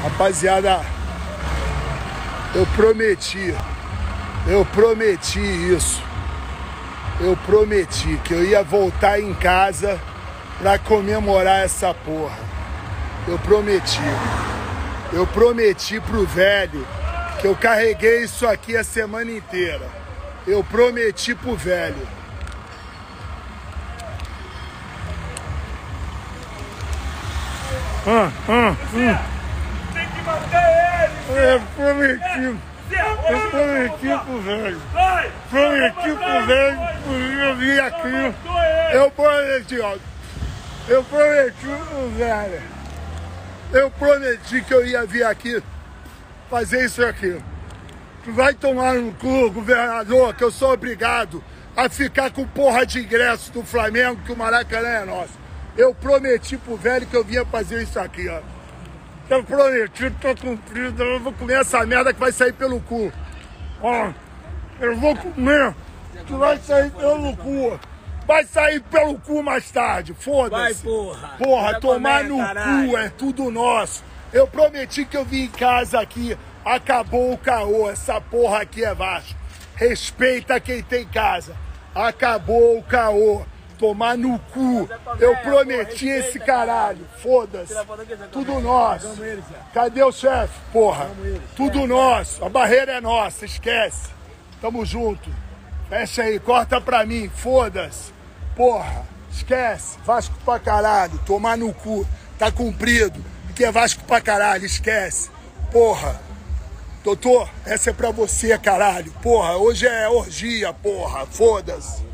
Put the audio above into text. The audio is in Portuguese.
Rapaziada, eu prometi isso. Eu prometi que eu ia voltar em casa pra comemorar essa porra. Eu prometi pro velho que eu carreguei isso aqui a semana inteira. Eu prometi pro velho. Tem que matar ele! Eu prometi pro velho. Prometi pro velho que eu vim aqui. Eu prometi, ó. Eu prometi pro velho. Eu prometi que eu ia vir aqui fazer isso aqui. Tu vai tomar no cu, governador, que eu sou obrigado a ficar com porra de ingresso do Flamengo, que o Maracanã é nosso. Eu prometi pro velho que eu vinha fazer isso aqui, ó. Eu prometi, tô cumprido, eu vou comer essa merda que vai sair pelo cu. Ó, eu vou comer, que vai sair pelo cu. Vai sair pelo cu mais tarde, foda-se. Vai, porra. Porra, Vai tomar comer, no caralho. cu, é tudo nosso. Eu prometi que eu vim em casa aqui, acabou o caô, essa porra aqui é Vasco. Respeita quem tem casa. Acabou o caô. Tomar no cu. Eu prometi esse caralho. Foda-se. Tudo nosso. Cadê o chefe? Porra. Tudo nosso. A barreira é nossa. Esquece. Tamo junto. Fecha aí. Corta pra mim. Foda-se. Porra. Esquece. Vasco pra caralho. Tomar no cu. Tá cumprido. Que é Vasco pra caralho. Esquece. Porra. Doutor, essa é pra você, caralho. Porra. Hoje é orgia, porra. Foda-se.